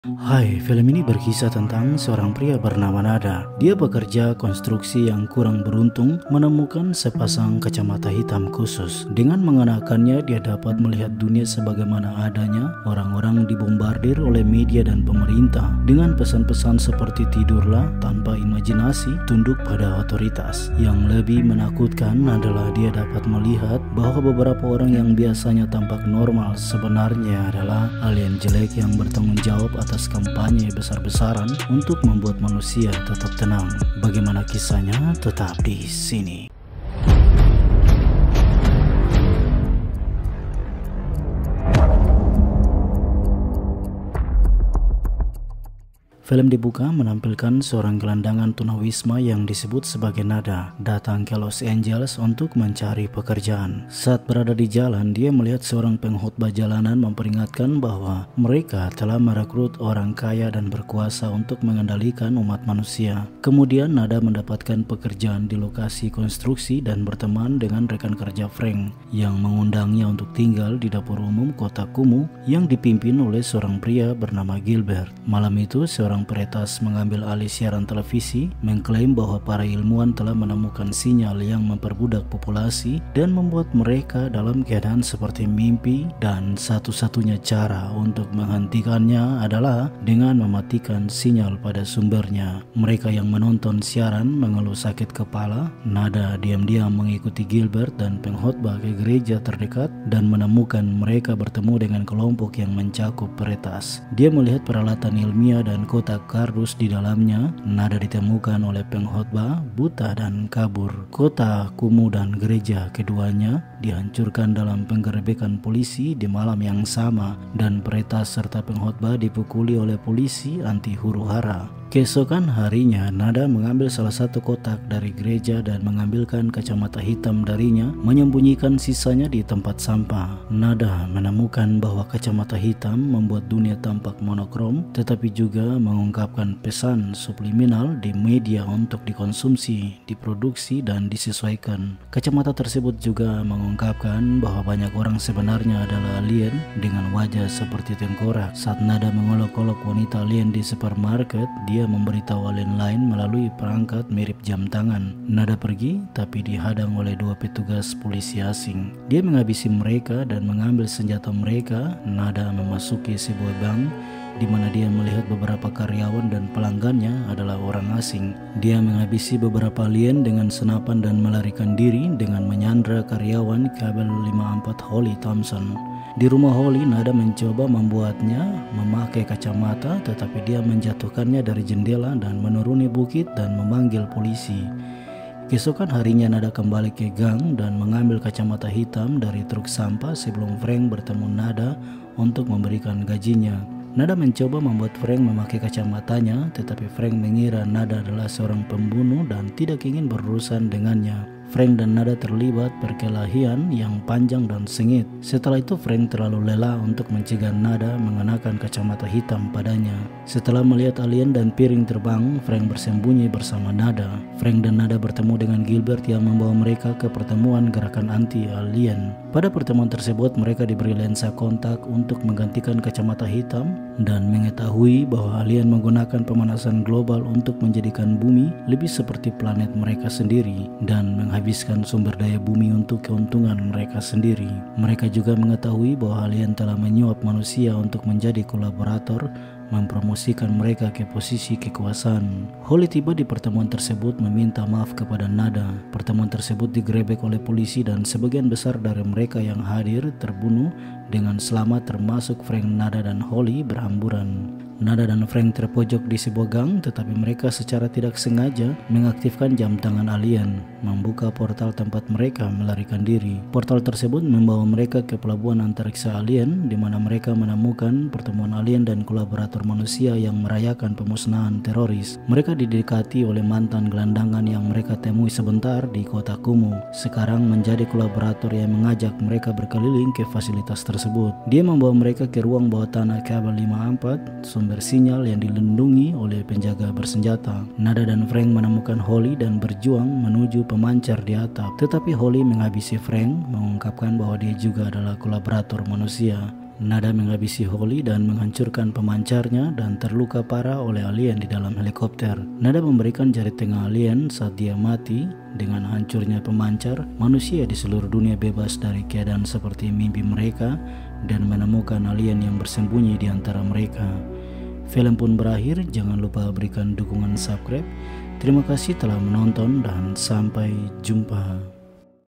Hai, film ini berkisah tentang seorang pria bernama Nada. Dia bekerja konstruksi yang kurang beruntung menemukan sepasang kacamata hitam khusus. Dengan mengenakannya, dia dapat melihat dunia sebagaimana adanya. Orang-orang dibombardir oleh media dan pemerintah dengan pesan-pesan seperti tidurlah tanpa imajinasi, tunduk pada otoritas. Yang lebih menakutkan adalah dia dapat melihat bahwa beberapa orang yang biasanya tampak normal sebenarnya adalah alien jelek yang bertanggung jawab atas kampanye besar-besaran untuk membuat manusia tetap tenang. Bagaimana kisahnya? Tetap di sini. Film dibuka menampilkan seorang gelandangan tunawisma yang disebut sebagai Nada datang ke Los Angeles untuk mencari pekerjaan. Saat berada di jalan, dia melihat seorang pengkhotbah jalanan memperingatkan bahwa mereka telah merekrut orang kaya dan berkuasa untuk mengendalikan umat manusia. Kemudian Nada mendapatkan pekerjaan di lokasi konstruksi dan berteman dengan rekan kerja Frank yang mengundangnya untuk tinggal di dapur umum kota kumuh yang dipimpin oleh seorang pria bernama Gilbert. Malam itu, seorang peretas mengambil alih siaran televisi, mengklaim bahwa para ilmuwan telah menemukan sinyal yang memperbudak populasi dan membuat mereka dalam keadaan seperti mimpi, dan satu-satunya cara untuk menghentikannya adalah dengan mematikan sinyal pada sumbernya. Mereka yang menonton siaran mengeluh sakit kepala. Nada diam-diam mengikuti Gilbert dan pengkhotbah ke gereja terdekat dan menemukan mereka bertemu dengan kelompok yang mencakup peretas. Dia melihat peralatan ilmiah dan kotak kardus di dalamnya. Nada ditemukan oleh pengkhotbah buta dan kabur. Kota kumuh dan gereja keduanya dihancurkan dalam penggerebekan polisi di malam yang sama, dan peretas serta pengkhotbah dipukuli oleh polisi anti huru-hara. Keesokan harinya, Nada mengambil salah satu kotak dari gereja dan mengambilkan kacamata hitam darinya, menyembunyikan sisanya di tempat sampah. Nada menemukan bahwa kacamata hitam membuat dunia tampak monokrom, tetapi juga mengungkapkan pesan subliminal di media untuk dikonsumsi, diproduksi, dan disesuaikan. Kacamata tersebut juga mengungkapkan bahwa banyak orang sebenarnya adalah alien dengan wajah seperti tengkorak. Saat Nada mengolok-olok wanita alien di supermarket, dia memberitahu alien lain melalui perangkat mirip jam tangan. Nada pergi, tapi dihadang oleh dua petugas polisi asing. Dia menghabisi mereka dan mengambil senjata mereka. Nada memasuki sebuah bank di mana dia melihat beberapa karyawan dan pelanggannya adalah orang asing. Dia menghabisi beberapa alien dengan senapan dan melarikan diri dengan menyandra karyawan kabel 54 Holly Thompson. Di rumah Holly, Nada mencoba membuatnya memakai kacamata, tetapi dia menjatuhkannya dari jendela dan menuruni bukit dan memanggil polisi. Keesokan harinya, Nada kembali ke gang dan mengambil kacamata hitam dari truk sampah sebelum Frank bertemu Nada untuk memberikan gajinya. Nada mencoba membuat Frank memakai kacamatanya, tetapi Frank mengira Nada adalah seorang pembunuh dan tidak ingin berurusan dengannya. Frank dan Nada terlibat perkelahian yang panjang dan sengit. Setelah itu, Frank terlalu lelah untuk mencegah Nada mengenakan kacamata hitam padanya. Setelah melihat alien dan piring terbang, Frank bersembunyi bersama Nada. Frank dan Nada bertemu dengan Gilbert yang membawa mereka ke pertemuan gerakan anti-alien. Pada pertemuan tersebut, mereka diberi lensa kontak untuk menggantikan kacamata hitam dan mengetahui bahwa alien menggunakan pemanasan global untuk menjadikan bumi lebih seperti planet mereka sendiri dan menghabiskan sumber daya bumi untuk keuntungan mereka sendiri. Mereka juga mengetahui bahwa alien telah menyuap manusia untuk menjadi kolaborator, mempromosikan mereka ke posisi kekuasaan. Holly tiba di pertemuan tersebut meminta maaf kepada Nada. Pertemuan tersebut digerebek oleh polisi dan sebagian besar dari mereka yang hadir terbunuh dengan selamat, termasuk Frank, Nada, dan Holly berhamburan. Nada dan Frank terpojok di sebuah gang, tetapi mereka secara tidak sengaja mengaktifkan jam tangan alien, membuka portal tempat mereka melarikan diri. Portal tersebut membawa mereka ke pelabuhan antariksa alien, di mana mereka menemukan pertemuan alien dan kolaborator manusia yang merayakan pemusnahan teroris. Mereka didekati oleh mantan gelandangan yang mereka temui sebentar di kota kumuh. Sekarang menjadi kolaborator yang mengajak mereka berkeliling ke fasilitas tersebut. Dia membawa mereka ke ruang bawah tanah kabel 54, sumber sinyal yang dilindungi oleh penjaga bersenjata. Nada dan Frank menemukan Holly dan berjuang menuju pemancar di atap. Tetapi Holly menghabisi Frank, mengungkapkan bahwa dia juga adalah kolaborator manusia. Nada menghabisi Holly dan menghancurkan pemancarnya dan terluka parah oleh alien di dalam helikopter. Nada memberikan jari tengah alien saat dia mati. Dengan hancurnya pemancar, manusia di seluruh dunia bebas dari keadaan seperti mimpi mereka dan menemukan alien yang bersembunyi di antara mereka. Film pun berakhir, jangan lupa berikan dukungan subscribe. Terima kasih telah menonton dan sampai jumpa.